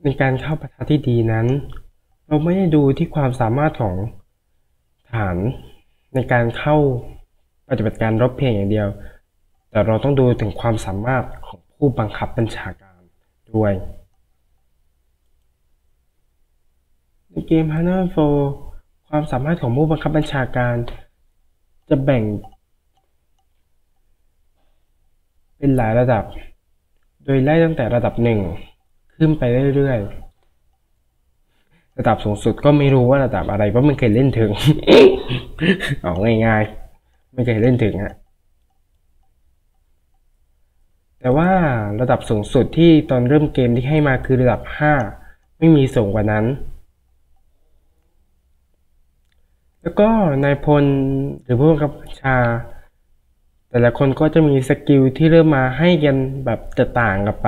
ในการเข้าปะทะที่ดีนั้นเราไม่ได้ดูที่ความสามารถของฐานในการเข้าปฏิบัติการรบเพียงอย่างเดียวแต่เราต้องดูถึงความสามารถของผู้บังคับบัญชาการด้วยในเกม Hunter 4 ความสามารถของผู้บังคับบัญชาการจะแบ่งเป็นหลายระดับโดยไล่ตั้งแต่ระดับ1ขึ้นไปเรื่อยๆระดับสูงสุดก็ไม่รู้ว่าระดับอะไรเพราะไม่เคยเล่นถึง เอาง่ายๆไม่เคยเล่นถึงฮะแต่ว่าระดับสูงสุดที่ตอนเริ่มเกมที่ให้มาคือระดับ5ไม่มีสูงกว่านั้นแล้วก็นายพลหรือผู้บังคับบัญชาแต่ละคนก็จะมีสกิลที่เริ่มมาให้กันแบบจะต่างกันไป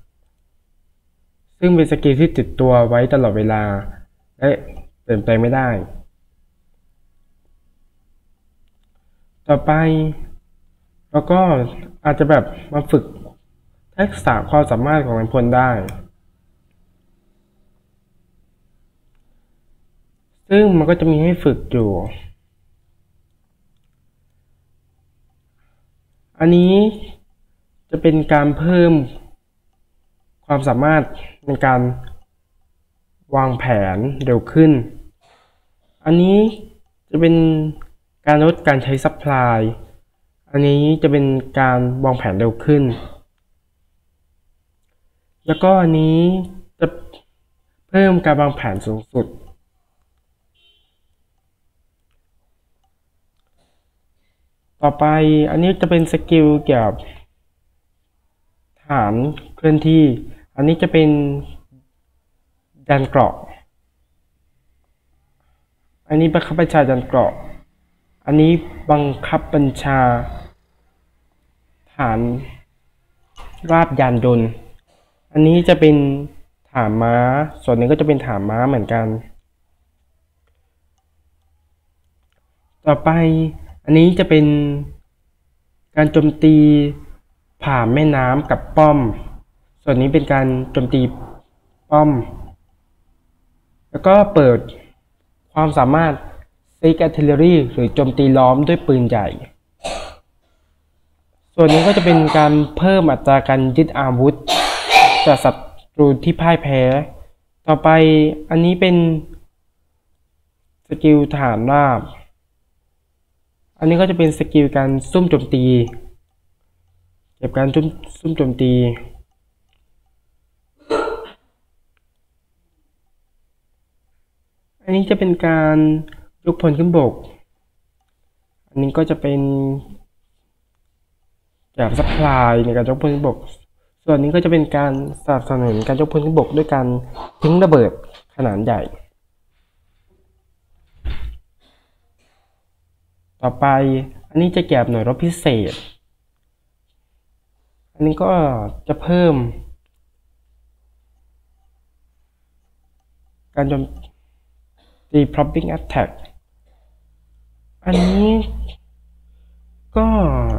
ซึ่งเป็นสกิลที่ติดตัวไว้ตลอดเวลาและเปลี่ยนแปลงไม่ได้ต่อไปเราก็อาจจะแบบมาฝึกทักษะความสามารถของนายพลได้ซึ่งมันก็จะมีให้ฝึกอยู่อันนี้จะเป็นการเพิ่มความสามารถในการวางแผนเร็วขึ้นอันนี้จะเป็นการลดการใช้ซัพพลายอันนี้จะเป็นการวางแผนเร็วขึ้นแล้วก็อันนี้จะเพิ่มการวางแผนสูงสุดต่อไปอันนี้จะเป็นสกิลเกี่ยวกับฐานเคลื่อนที่อันนี้จะเป็นดันเกราะอันนี้บังคับบัญชาดันเกราะอันนี้บังคับบัญชาฐานราบยานยนต์อันนี้จะเป็นฐานม้าส่วนนี้ก็จะเป็นฐานม้าเหมือนกันต่อไปอันนี้จะเป็นการโจมตีผ่านแม่น้ำกับป้อมส่วนนี้เป็นการโจมตีป้อมแล้วก็เปิดความสามารถ Siege Artillery หรือโจมตีล้อมด้วยปืนใหญ่ส่วนนี้ก็จะเป็นการเพิ่มอัตราการยึดอาวุธจากศัตรูที่พ่ายแพ้ต่อไปอันนี้เป็นสกิลฐานราบอันนี้ก็จะเป็นสกิลการซุ่มโจมตีเก็บการซุ่มโจมตีอันนี้จะเป็นการยกพลขึ้นบกอันนี้ก็จะเป็นแบบซัพพลายในการยกพลขึ้นบกส่วนนี้ก็จะเป็นการสนับสนุนการยกพลขึ้นบกด้วยการทิ้งระเบิดขนาดใหญ่ต่อไปอันนี้จะเก็บหน่วยรบพิเศษอันนี้ก็จะเพิ่มการโจมตี Propping Attack อันนี้ก็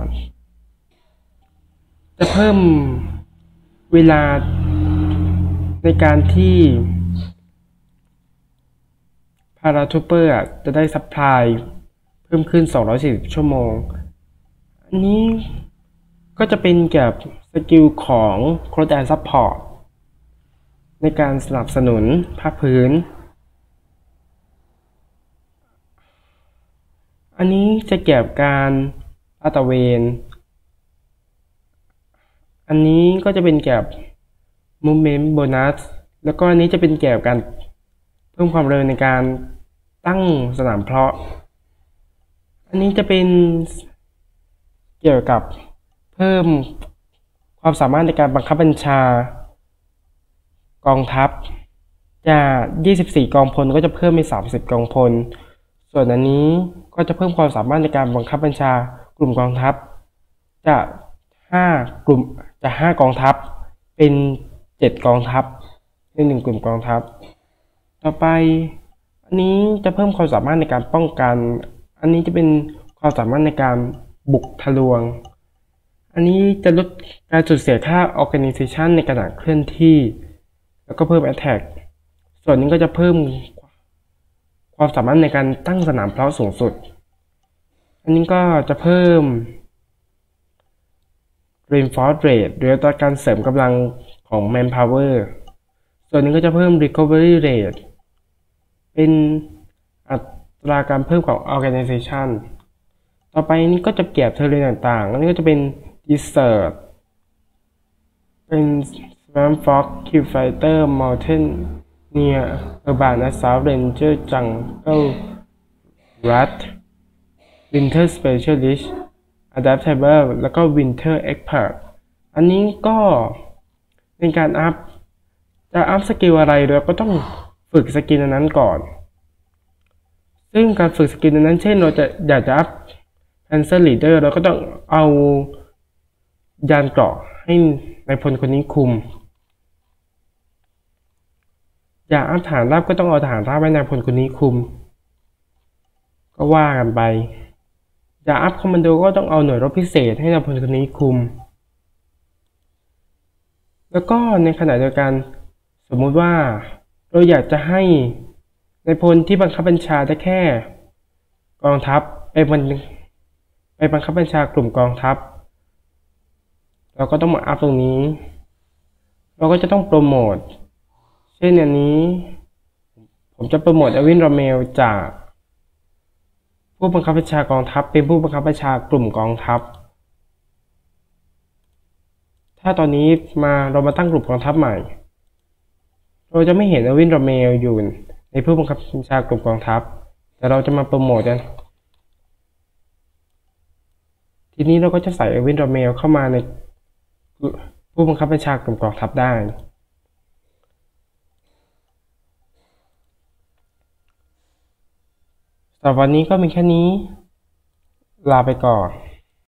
จะเพิ่มเวลาในการที่พาราทูเปอร์จะได้ซัพพลายเพิ่มขึ้น240ชั่วโมงอันนี้ก็จะเป็นเกี่ยวกับสกิลของ Close Air Support ในการสนับสนุนภาคพื้นอันนี้จะเกี่ยวกับการลาดตระเวนอันนี้ก็จะเป็นเกี่ยวกับ Movement Bonus แล้วก็อันนี้จะเป็นเกี่ยวกับการเพิ่มความเร็วในการตั้งสนามเพาะอันนี้จะเป็นเกี่ยวกับเพิ่มความสามารถในการบังคับบัญชากองทัพจาก24กองพลก็จะเพิ่มเป็น30กองพลส่วนอันนี้ก็จะเพิ่มความสามารถในการบังคับบัญชากลุ่มกองทัพจาก5กลุ่มจาก5กองทัพเป็น7กองทัพใน1กลุ่มกองทัพต่อไปอันนี้จะเพิ่มความสามารถในการป้องกันอันนี้จะเป็นความสามารถในการบุกทะลวงอันนี้จะลดการสูญเสียค่า Organization ในขณะเคลื่อนที่แล้วก็เพิ่ม Attack ส่วนนี้ก็จะเพิ่มความสามารถในการตั้งสนามเพลาะสูงสุดอันนี้ก็จะเพิ่ม Reinforce Rate หรืออัตราการเสริมกำลังของ Manpower ส่วนนี้ก็จะเพิ่ม Recovery Rate เป็นอัตราการเพิ่มของ Organization ต่อไปนี้ก็จะเก็บเทอร์เรนต่างๆอันนี้ก็จะเป็น Desert เป็น Swamp Fox Kill Fighter Mountaineer Urban Assault Ranger Jungle Rat Winter Specialist Adaptable แล้วก็ Winter Expert อันนี้ก็เป็นการจะอัพสกิลอะไรเราก็ต้องฝึกสกิลนั้นก่อน ซึ่งการฝึกสกิลนั้นเช่นเราอยากจะอัพ Panzer Leader เราก็ต้องเอายานเกราะให้นายพลคนนี้คุมอยากอัพฐานราบก็ต้องเอาฐานราบให้นายพลคนนี้คุมก็ว่ากันไปอยากอัพคอมมานโดก็ต้องเอาหน่วยรบพิเศษให้นายพลคนนี้คุมแล้วก็ในขณะเดียวกันสมมุติว่าเราอยากจะให้นายพลที่บังคับบัญชาได้แค่กองทัพไปบังคับบัญชากลุ่มกองทัพเราก็ต้องมาอัพตรงนี้เราก็จะต้องโปรโมทเช่นอันนี้ผมจะโปรโมทอวิน โรเมลจากผู้บังคับบัญชากองทัพเป็นผู้บังคับบัญชากลุ่มกองทัพถ้าตอนนี้เรามาตั้งกลุ่มกองทัพใหม่เราจะไม่เห็นอวิน โรเมลอยู่ในผู้บังคับบัญชากลุ่มกองทัพแต่เราจะมาโปรโมทกันทีนี้เราก็จะใส่อวิน โรเมลเข้ามาในผู้บังคับบัญชากลุ่มกองทัพได้สำหรับวันนี้ก็มีแค่นี้ลาไปก่อน